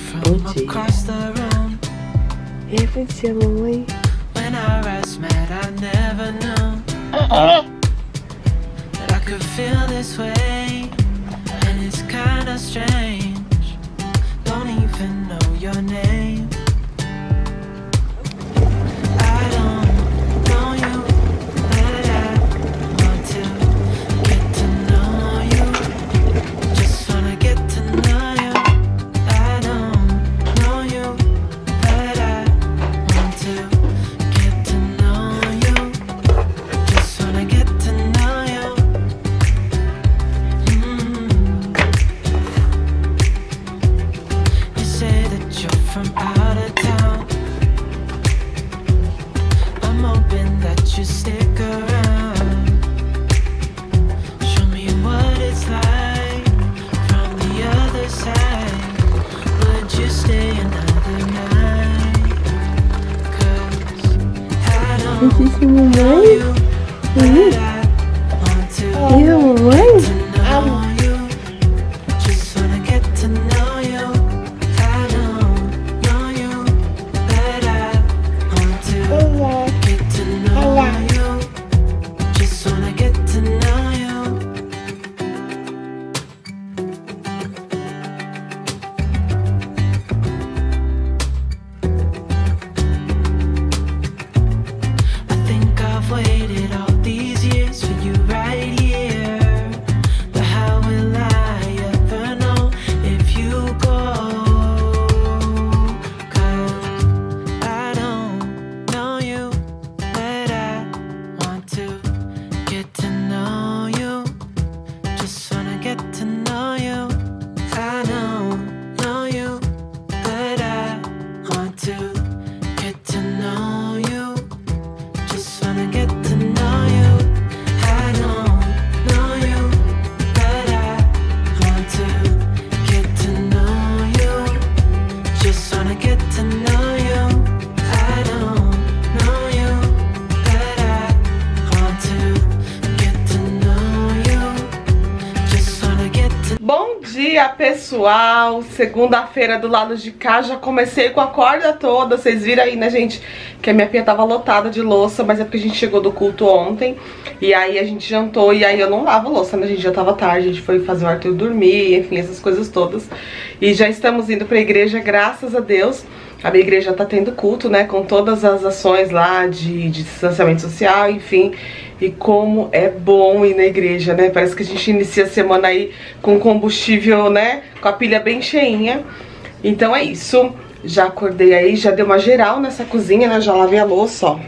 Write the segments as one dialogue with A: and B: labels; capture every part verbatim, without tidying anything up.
A: Bom dia. E aí, bom dia, mamãe. Disse mamãe? Hum? E a mamãe? Pessoal, segunda-feira do lado de cá, já comecei com a corda toda. Vocês viram aí, né, gente, que a minha pia tava lotada de louça, mas é porque a gente chegou do culto ontem e aí a gente jantou e aí eu não lavo louça, né, gente, já tava tarde, a gente foi fazer o Arthur dormir, enfim, essas coisas todas. E já estamos indo pra igreja, graças a Deus. A minha igreja tá tendo culto, né, com todas as ações lá de, de distanciamento social, enfim. E como é bom ir na igreja, né? Parece que a gente inicia a semana aí com combustível, né? Com a pilha bem cheinha. Então é isso. Já acordei aí, já dei uma geral nessa cozinha, né? Já lavei a louça, ó.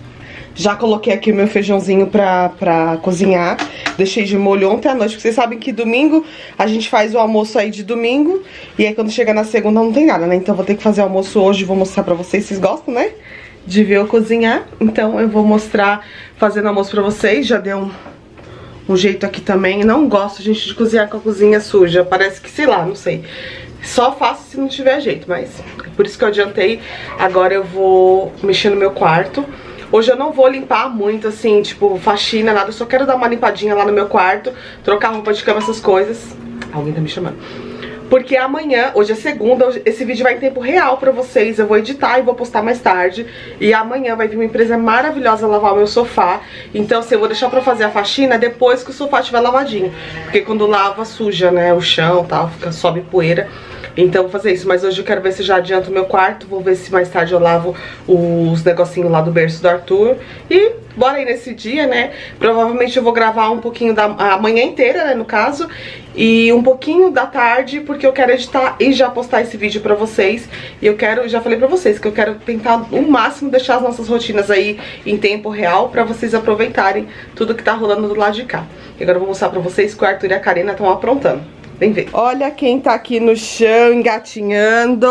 A: Já coloquei aqui o meu feijãozinho pra, pra cozinhar. Deixei de molho ontem à noite, porque vocês sabem que domingo a gente faz o almoço aí de domingo. E aí quando chega na segunda não tem nada, né? Então vou ter que fazer o almoço hoje, vou mostrar pra vocês. Vocês gostam, né? De ver eu cozinhar. Então eu vou mostrar fazendo almoço pra vocês. Já deu um, um jeito aqui também. Não gosto, gente, de cozinhar com a cozinha suja. Parece que, sei lá, não sei. Só faço se não tiver jeito, mas é por isso que eu adiantei. Agora eu vou mexer no meu quarto. Hoje eu não vou limpar muito, assim, tipo, faxina, nada. Eu só quero dar uma limpadinha lá no meu quarto, trocar roupa de cama, essas coisas. Alguém tá me chamando. Porque amanhã, hoje é segunda, esse vídeo vai em tempo real pra vocês. Eu vou editar e vou postar mais tarde. E amanhã vai vir uma empresa maravilhosa lavar o meu sofá. Então, assim, eu vou deixar pra fazer a faxina depois que o sofá estiver lavadinho. Porque quando lava, suja, né, o chão e tal, fica, sobe poeira. Então vou fazer isso, mas hoje eu quero ver se já adianto o meu quarto. Vou ver se mais tarde eu lavo os negocinhos lá do berço do Arthur. E bora aí nesse dia, né? Provavelmente eu vou gravar um pouquinho da a manhã inteira, né, no caso. E um pouquinho da tarde, porque eu quero editar e já postar esse vídeo pra vocês. E eu quero, já falei pra vocês, que eu quero tentar o máximo deixar as nossas rotinas aí em tempo real, pra vocês aproveitarem tudo que tá rolando do lado de cá. E agora eu vou mostrar pra vocês que o Arthur e a Karina estão aprontando. Vem ver. Olha quem tá aqui no chão, engatinhando.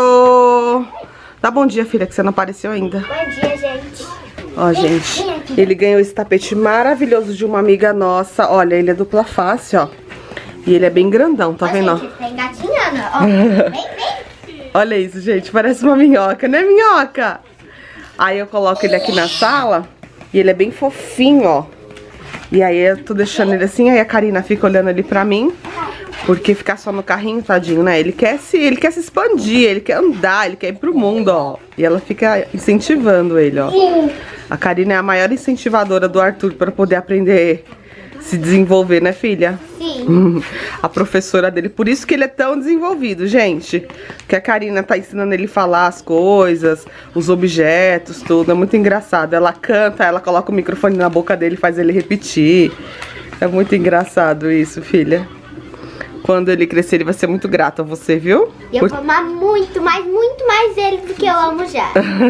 A: Dá bom dia, filha, que você não apareceu ainda.
B: Bom dia, gente.
A: Ó, gente, ele ganhou esse tapete maravilhoso de uma amiga nossa. Olha, ele é dupla face, ó. E ele é bem grandão, tá
B: Ó,
A: vendo,
B: gente, tá engatinhando, ó. Vem, vem.
A: Olha isso, gente, parece uma minhoca, né, minhoca? Aí eu coloco ele aqui na sala e ele é bem fofinho, ó. E aí eu tô deixando ele assim, aí a Karina fica olhando ali pra mim. Porque ficar só no carrinho, tadinho, né? Ele quer se, ele quer se expandir, ele quer andar, ele quer ir pro mundo, ó. E ela fica incentivando ele, ó. A Karina é a maior incentivadora do Arthur para poder aprender, se desenvolver, né, filha?
B: Sim.
A: A professora dele, por isso que ele é tão desenvolvido, gente. Que a Karina tá ensinando ele a falar as coisas, os objetos, tudo. É muito engraçado. Ela canta, ela coloca o microfone na boca dele e faz ele repetir. É muito engraçado isso, filha. Quando ele crescer, ele vai ser muito grato a você, viu?
B: Eu
A: Por...
B: vou amar muito, mais, muito mais ele do que eu amo já.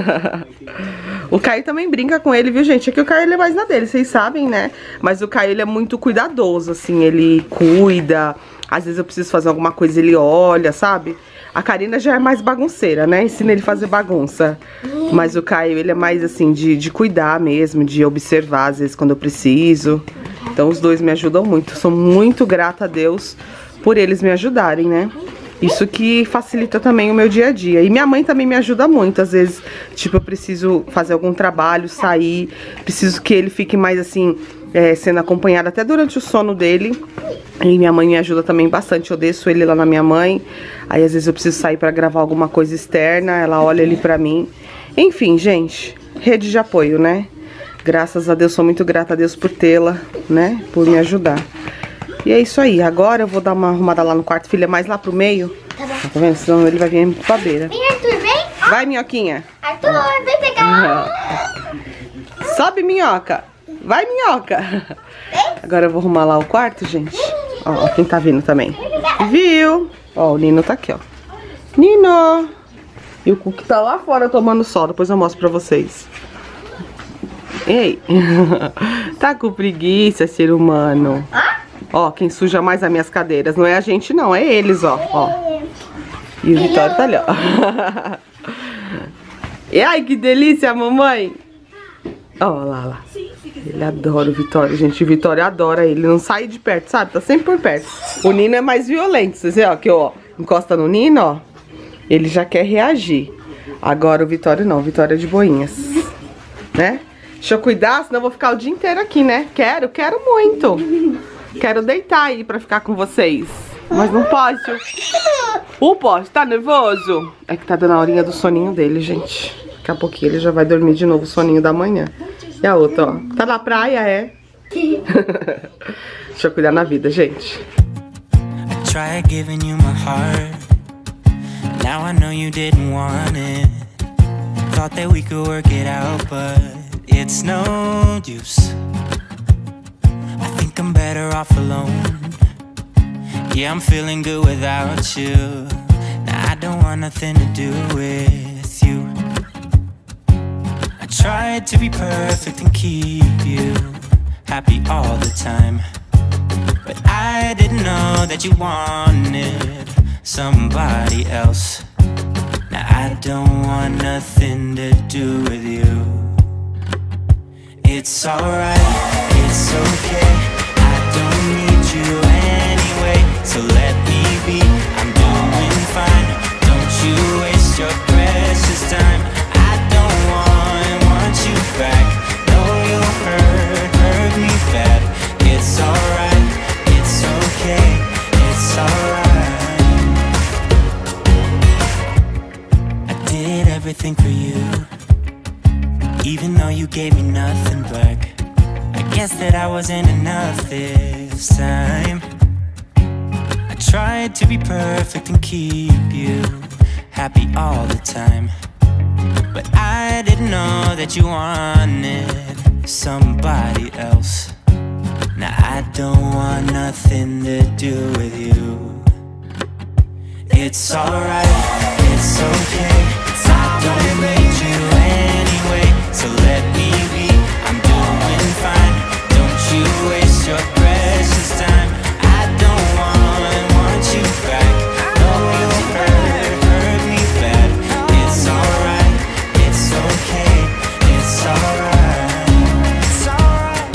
A: O Caio também brinca com ele, viu, gente? É que o Caio ele é mais na dele, vocês sabem, né? Mas o Caio ele é muito cuidadoso, assim, ele cuida. Às vezes eu preciso fazer alguma coisa, ele olha, sabe? A Karina já é mais bagunceira, né? Ensina ele a fazer bagunça. Mas o Caio, ele é mais, assim, de, de cuidar mesmo, de observar, às vezes, quando eu preciso. Então os dois me ajudam muito. Eu sou muito grata a Deus por eles me ajudarem, né? Isso que facilita também o meu dia a dia. E minha mãe também me ajuda muito. Às vezes, tipo, eu preciso fazer algum trabalho, sair. Preciso que ele fique mais, assim, é, sendo acompanhado até durante o sono dele. E minha mãe me ajuda também bastante. Eu desço ele lá na minha mãe. Aí, às vezes, eu preciso sair pra gravar alguma coisa externa. Ela olha ele pra mim. Enfim, gente, rede de apoio, né? Graças a Deus, sou muito grata a Deus por tê-la, né? Por me ajudar. E é isso aí, agora eu vou dar uma arrumada lá no quarto, filha, mais lá pro meio.
B: Tá bom.
A: Tá vendo? Senão ele vai vir pra beira.
B: Vem, Arthur, vem.
A: Vai, minhoquinha.
B: Arthur, vem pegar.
A: Sobe, minhoca. Vai, minhoca. Agora eu vou arrumar lá o quarto, gente. Ó, quem tá vindo também. Viu? Ó, o Nino tá aqui, ó. Nino. E o Cook tá lá fora tomando sol, depois eu mostro pra vocês. Ei. Tá com preguiça, ser humano. Ó, quem suja mais as minhas cadeiras não é a gente não, é eles, ó, ó. E o Vitório tá ali, ó. E ai, que delícia, mamãe. Ó, lá, lá. Ele adora o Vitório, gente. O Vitório adora ele, não sai de perto, sabe? Tá sempre por perto. O Nino é mais violento, vocês veem, ó, que ó, encosta no Nino, ó. Ele já quer reagir. Agora o Vitório não, o Vitório é de boinhas, né? Deixa eu cuidar, senão eu vou ficar o dia inteiro aqui, né? Quero, quero muito. Quero deitar aí pra ficar com vocês. Mas não posso. O posso, tá nervoso? É que tá dando a horinha do soninho dele, gente. Daqui a pouquinho ele já vai dormir de novo o soninho da manhã. E a outra, ó. Tá na praia, é? Deixa eu cuidar na vida, gente.
C: I tried giving you my heart. Now I know you didn't want it. Thought that we could work it out, but it's no use. I think I'm better off alone. Yeah, I'm feeling good without you. Now I don't want nothing to do with you. I tried to be perfect and keep you happy all the time, but I didn't know that you wanted somebody else. Now I don't want nothing to do with you. It's alright, it's okay. I don't need you anyway, so let me be. I'm doing fine. Don't you waste your precious time. I don't want, want you back. No, you'll hurt, hurt me bad. It's alright, it's okay, it's alright. I did everything for you, even though you gave me nothing back. I guess that I wasn't enough this time. I tried to be perfect and keep you happy all the time, but I didn't know that you wanted somebody else. Now I don't want nothing to do with you. It's alright, it's okay. I don't need you anyway, so let me be. I'm doing fine. Don't you waste your precious time. I don't want, want you back. No, you'll hurt, hurt me bad. It's alright, it's okay, it's alright. It's alright.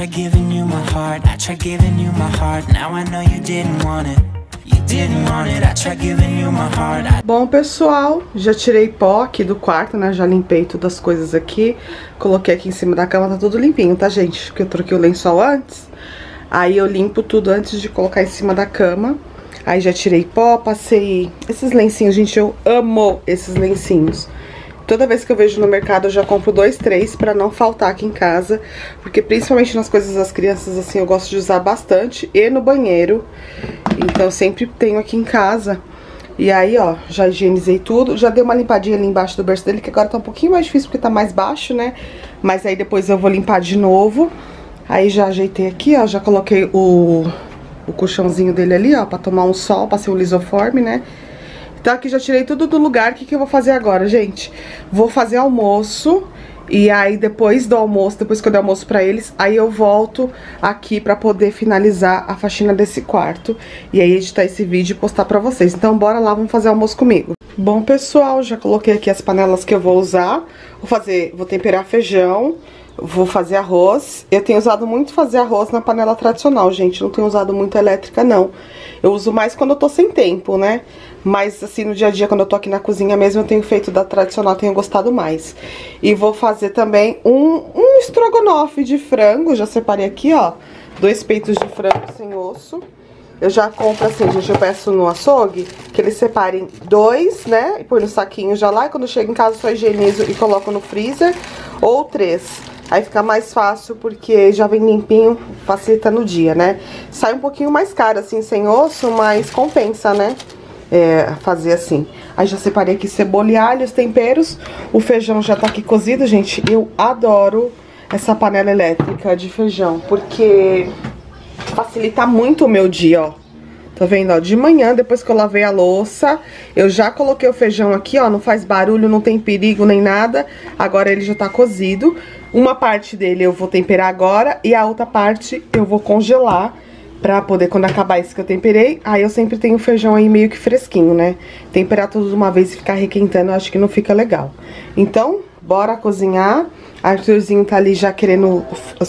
C: tried giving you my heart, I tried giving you my heart. Now I know you didn't want it. You didn't want it, I tried giving you my heart. I...
A: Bom, pessoal, já tirei pó aqui do quarto, né? Já limpei todas as coisas aqui. Coloquei aqui em cima da cama, tá tudo limpinho, tá, gente? Porque eu troquei o lençol antes. Aí eu limpo tudo antes de colocar em cima da cama. Aí já tirei pó, passei esses lencinhos, gente, eu amo esses lencinhos. Toda vez que eu vejo no mercado eu já compro dois, três pra não faltar aqui em casa. Porque principalmente nas coisas das crianças, assim, eu gosto de usar bastante. E no banheiro. Então eu sempre tenho aqui em casa. E aí, ó, já higienizei tudo. Já dei uma limpadinha ali embaixo do berço dele, que agora tá um pouquinho mais difícil porque tá mais baixo, né? Mas aí depois eu vou limpar de novo. Aí já ajeitei aqui, ó, já coloquei o, o colchãozinho dele ali, ó, pra tomar um sol, passei o lisoforme, né? Então aqui já tirei tudo do lugar. O que que eu vou fazer agora, gente? Vou fazer almoço. E aí depois do almoço, depois que eu der almoço pra eles, aí eu volto aqui pra poder finalizar a faxina desse quarto. E aí editar esse vídeo e postar pra vocês. Então bora lá, vamos fazer almoço comigo. Bom, pessoal, já coloquei aqui as panelas que eu vou usar. Vou fazer, vou temperar feijão. Vou fazer arroz. Eu tenho usado muito fazer arroz na panela tradicional, gente. Não tenho usado muito elétrica, não. Eu uso mais quando eu tô sem tempo, né? Mas, assim, no dia a dia, quando eu tô aqui na cozinha mesmo, eu tenho feito da tradicional, tenho gostado mais. E vou fazer também um, um estrogonofe de frango. Já separei aqui, ó, dois peitos de frango sem osso. Eu já compro assim, gente, eu peço no açougue que eles separem dois, né? E põe no saquinho já lá. E quando eu chego em casa, eu só higienizo e coloco no freezer. Ou três. Aí fica mais fácil porque já vem limpinho, facilita no dia, né? Sai um pouquinho mais caro, assim, sem osso, mas compensa, né? É, fazer assim. Aí já separei aqui cebola e alho, os temperos. O feijão já tá aqui cozido, gente. Eu adoro essa panela elétrica de feijão, porque facilita muito o meu dia, ó. Tá vendo, ó? De manhã, depois que eu lavei a louça, eu já coloquei o feijão aqui, ó. Não faz barulho, não tem perigo nem nada. Agora ele já tá cozido. Uma parte dele eu vou temperar agora e a outra parte eu vou congelar pra poder, quando acabar esse que eu temperei, aí eu sempre tenho o feijão aí meio que fresquinho, né? Temperar tudo de uma vez e ficar requentando, eu acho que não fica legal. Então, bora cozinhar. Arthurzinho tá ali já querendo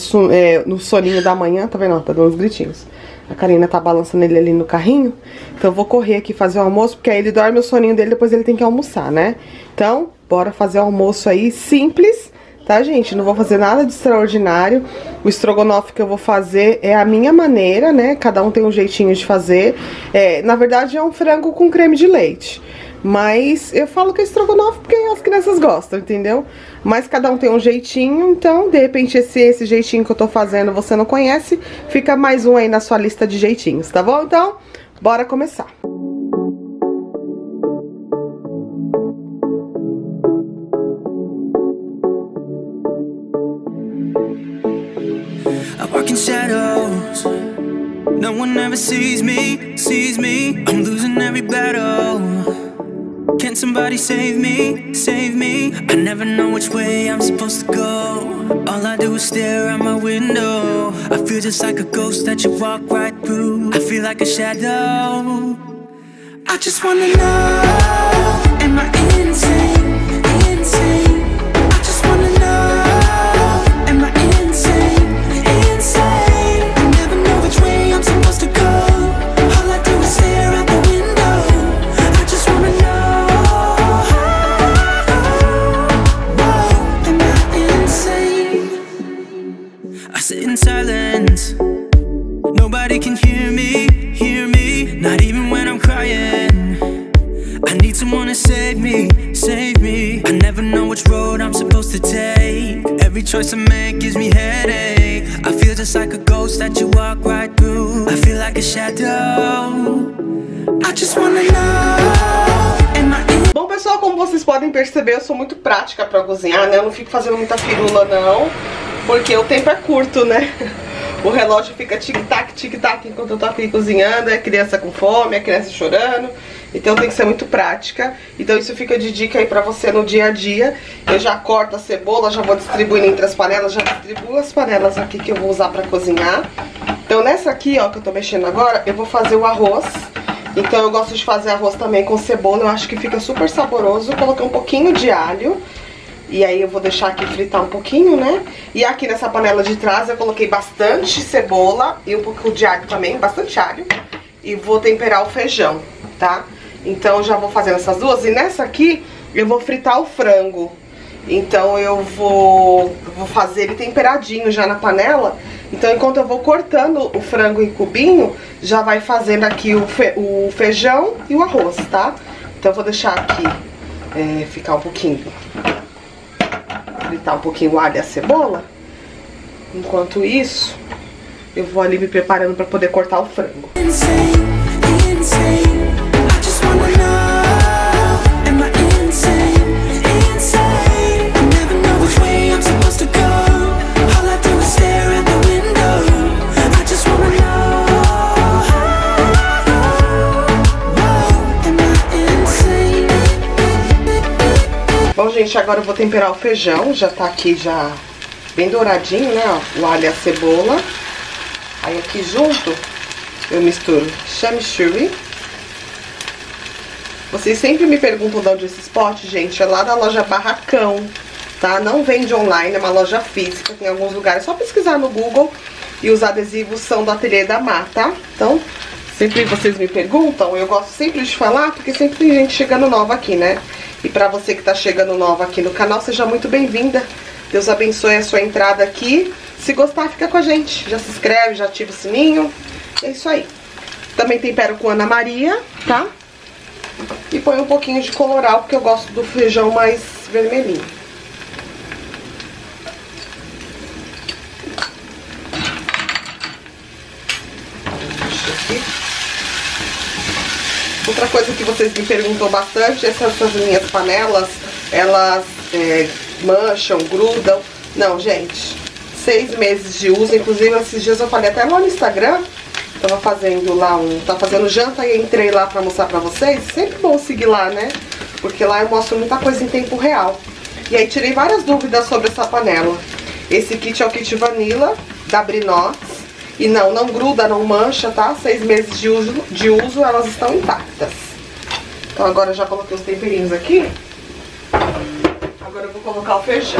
A: é, no soninho da manhã, tá vendo? Tá dando uns gritinhos. A Karina tá balançando ele ali no carrinho. Então eu vou correr aqui fazer o almoço, porque aí ele dorme o soninho dele, depois ele tem que almoçar, né? Então, bora fazer o almoço aí simples, tá, gente? Não vou fazer nada de extraordinário. O estrogonofe que eu vou fazer é a minha maneira, né? Cada um tem um jeitinho de fazer. É, na verdade é um frango com creme de leite. Mas eu falo que é estrogonofe porque as crianças gostam, entendeu? Mas cada um tem um jeitinho, então, de repente, esse, esse jeitinho que eu tô fazendo você não conhece, fica mais um aí na sua lista de jeitinhos, tá bom? Então, bora começar.
C: I walk in shadows. No one ever sees me, sees me. I'm losing every battle. Can somebody save me, save me? I never know which way I'm supposed to go. All I do is stare out my window. I feel just like a ghost that you walk right through. I feel like a shadow. I just wanna know, am I insane, insane? I just wanna know, am I insane, insane? I never know which way I'm supposed to go. All I do is stare out the window. I just wanna know, whoa, am I insane? I sit in silence. Nobody can hear me, hear me. Not even when I'm crying. I need someone to save me, save me. I never know which road I'm supposed to take. Every choice I make gives me headache. I feel just like a ghost that you walk right through. I feel like a shadow. I just wanna know, am I in...
A: Bom, pessoal, como vocês podem perceber, eu sou muito prática pra cozinhar, né? Eu não fico fazendo muita firula, não. Porque o tempo é curto, né? O relógio fica tic-tac, tic-tac enquanto eu tô aqui cozinhando. É criança com fome, é criança chorando. Então tem que ser muito prática. Então isso fica de dica aí pra você no dia a dia. Eu já corto a cebola, já vou distribuindo entre as panelas. Já distribuo as panelas aqui que eu vou usar pra cozinhar. Então nessa aqui, ó, que eu tô mexendo agora, eu vou fazer o arroz. Então eu gosto de fazer arroz também com cebola. Eu acho que fica super saboroso. Coloquei um pouquinho de alho. E aí eu vou deixar aqui fritar um pouquinho, né? E aqui nessa panela de trás eu coloquei bastante cebola e um pouco de alho também, bastante alho. E vou temperar o feijão, tá? Então eu já vou fazendo essas duas. E nessa aqui eu vou fritar o frango. Então eu vou, vou fazer ele temperadinho já na panela. Então enquanto eu vou cortando o frango em cubinho, já vai fazendo aqui o, fe, o feijão e o arroz, tá? Então eu vou deixar aqui é, ficar um pouquinho, fritar um pouquinho o alho e a cebola. Enquanto isso, eu vou ali me preparando para poder cortar o frango. Bom, gente, agora eu vou temperar o feijão. Já tá aqui já bem douradinho, né, ó, o alho e a cebola. Aí aqui junto eu misturo chimichurri. Vocês sempre me perguntam de onde esses potes, gente. É lá da loja Barracão, tá? Não vende online, é uma loja física, tem alguns lugares. É só pesquisar no Google e os adesivos são do Ateliê da Má, tá? Então, sempre vocês me perguntam, eu gosto sempre de falar, porque sempre tem gente chegando nova aqui, né? E pra você que tá chegando nova aqui no canal, seja muito bem-vinda. Deus abençoe a sua entrada aqui. Se gostar, fica com a gente. Já se inscreve, já ativa o sininho. É isso aí. Também tempero com Ana Maria, tá? E põe um pouquinho de colorau, porque eu gosto do feijão mais vermelhinho. Outra coisa que vocês me perguntam bastante, essas, essas minhas panelas, elas é, mancham, grudam. Não, gente, seis meses de uso. Inclusive, esses dias eu falei até lá no Instagram, tava fazendo lá um, tava fazendo janta e entrei lá pra mostrar pra vocês. Sempre bom seguir lá, né? Porque lá eu mostro muita coisa em tempo real. E aí tirei várias dúvidas sobre essa panela. Esse kit é o kit Vanilla, da Brinox. E não, não gruda, não mancha, tá? Seis meses de uso, de uso, elas estão intactas. Então agora eu já coloquei os temperinhos aqui. Agora eu vou colocar o feijão.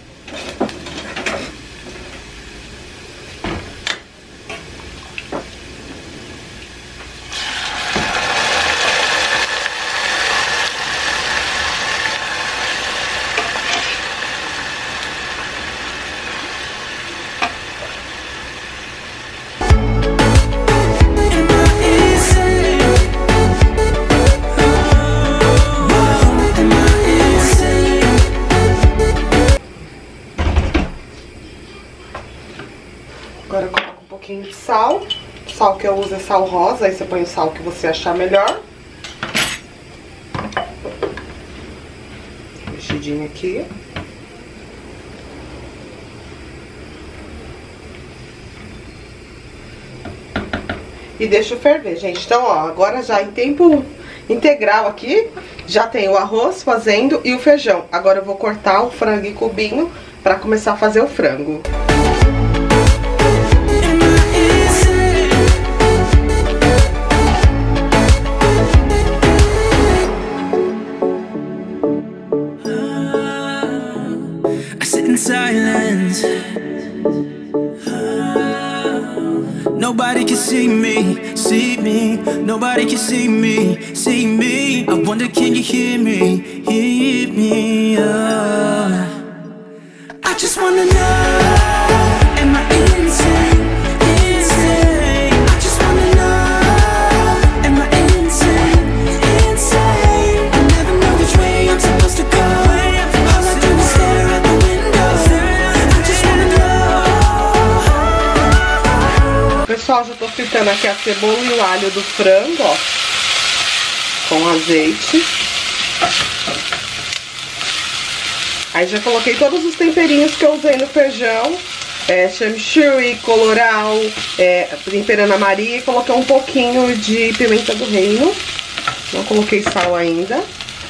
A: Agora eu coloco um pouquinho de sal. O sal que eu uso é sal rosa, aí você põe o sal que você achar melhor. Mexidinho aqui. E deixa ferver, gente. Então, ó, agora já em tempo integral aqui, já tem o arroz fazendo e o feijão. Agora eu vou cortar o frango em cubinho pra começar a fazer o frango.
C: Silence. Nobody can see me, see me. Nobody can see me, see me. I wonder, can you hear me, hear me? Oh. I just wanna know, am I insane, insane? I just wanna know, am I insane, insane? I never know which way I'm supposed to go. All I do is stare at the window. I just wanna know.
A: Pessoal, já tô fritando aqui a cebola e o alho do frango, ó, com azeite. Aí já coloquei todos os temperinhos que eu usei no feijão. É, chimichurri, colorau, é, temperando a Maria, e coloquei um pouquinho de pimenta do reino. Não coloquei sal ainda.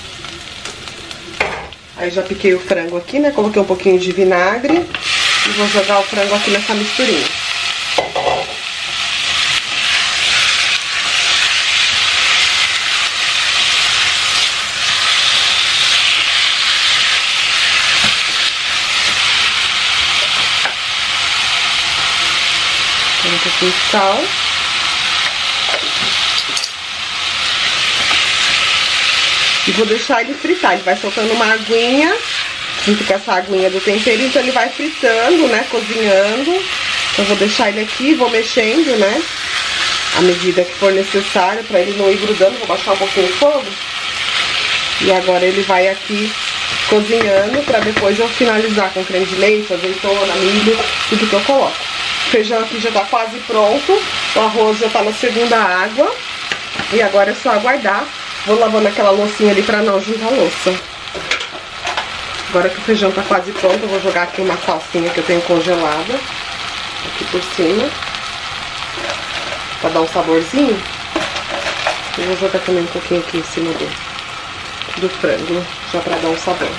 A: Aí já piquei o frango aqui, né? Coloquei um pouquinho de vinagre. E vou jogar o frango aqui nessa misturinha. um pouquinho de sal. E vou deixar ele fritar, ele vai soltando uma aguinha, junto com essa aguinha do tempero, então ele vai fritando, né, cozinhando. Então eu vou deixar ele aqui, vou mexendo, né, à medida que for necessário, pra ele não ir grudando. Vou baixar um pouquinho o fogo. E agora ele vai aqui cozinhando, pra depois eu finalizar com creme de leite, azeitona, milho, tudo que eu coloco. O feijão aqui já tá quase pronto, o arroz já tá na segunda água. E agora é só aguardar. Vou lavando aquela loucinha ali pra não juntar louça. Agora que o feijão tá quase pronto, eu vou jogar aqui uma salsinha que eu tenho congelada aqui por cima, pra dar um saborzinho. E vou jogar também um pouquinho aqui em cima do, do frango, já pra dar um sabor.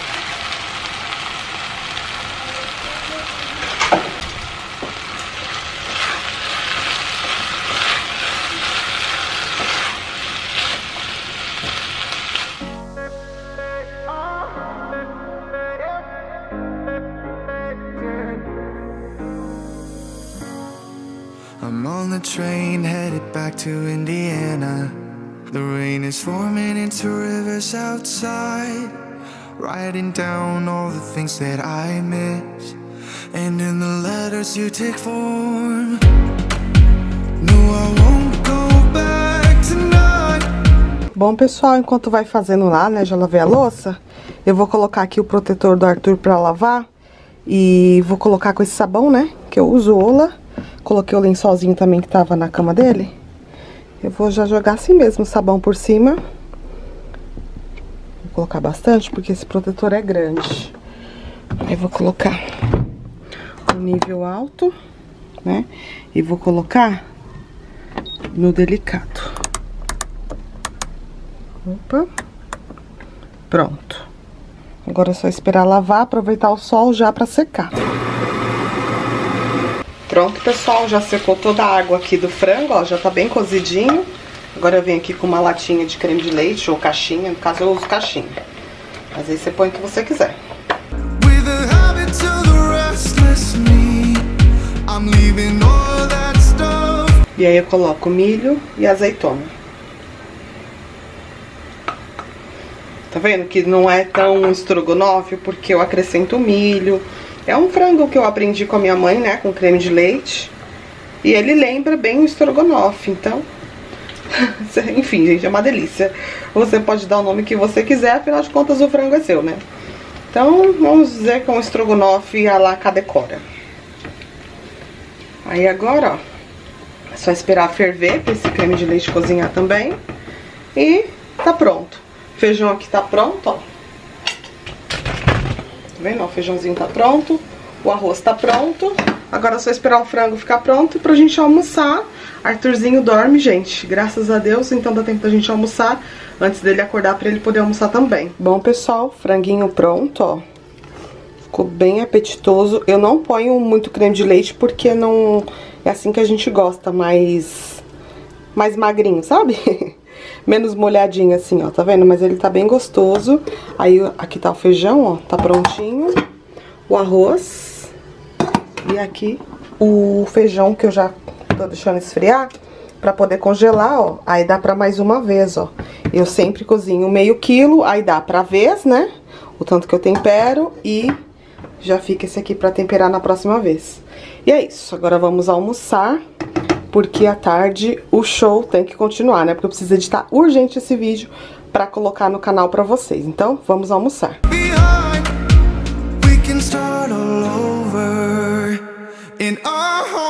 C: I'm on the train headed back to Indiana. The rain is forming into rivers outside, writing down all the things that I miss, and in the letters you take form. No, I won't go back tonight.
A: Bom, pessoal, enquanto vai fazendo lá, né, já lavei a louça, eu vou colocar aqui o protetor do Arthur pra lavar. E vou colocar com esse sabão, né, que eu uso, Ola. Coloquei o lençolzinho também que tava na cama dele. Eu vou já jogar assim mesmo o sabão por cima. Vou colocar bastante, porque esse protetor é grande. Aí vou colocar no nível alto, né? E vou colocar no delicado. Opa. Pronto. Agora é só esperar lavar, aproveitar o sol já pra secar. Pronto, pessoal, já secou toda a água aqui do frango, ó, já tá bem cozidinho. Agora eu venho aqui com uma latinha de creme de leite ou caixinha, no caso eu uso caixinha. Mas aí você põe o que você quiser. E aí eu coloco milho e azeitona. Tá vendo que não é tão estrogonofe, porque eu acrescento milho. É um frango que eu aprendi com a minha mãe, né, com creme de leite. E ele lembra bem o estrogonofe, então... Enfim, gente, é uma delícia. Você pode dar o nome que você quiser, afinal de contas o frango é seu, né? Então, vamos dizer que é um estrogonofe à la Cadecora. Aí agora, ó, é só esperar ferver pra esse creme de leite cozinhar também. E tá pronto. O feijão aqui tá pronto, ó. Tá vendo? O feijãozinho tá pronto, o arroz tá pronto. Agora é só esperar o frango ficar pronto pra gente almoçar. Arthurzinho dorme, gente, graças a Deus, então dá tempo da gente almoçar antes dele acordar pra ele poder almoçar também. Bom, pessoal, franguinho pronto, ó. Ficou bem apetitoso. Eu não ponho muito creme de leite porque não é assim que a gente gosta, mais, mais magrinho, sabe? Menos molhadinho assim, ó, tá vendo? Mas ele tá bem gostoso. Aí aqui tá o feijão, ó, tá prontinho. O arroz. E aqui o feijão que eu já tô deixando esfriar pra poder congelar, ó. Aí dá pra mais uma vez, ó. Eu sempre cozinho meio quilo, aí dá pra vez, né? O tanto que eu tempero e já fica esse aqui pra temperar na próxima vez. E é isso, agora vamos almoçar. Porque à tarde o show tem que continuar, né? Porque eu preciso editar urgente esse vídeo pra colocar no canal pra vocês. Então, vamos almoçar.
C: Behind, we can start all over in our home.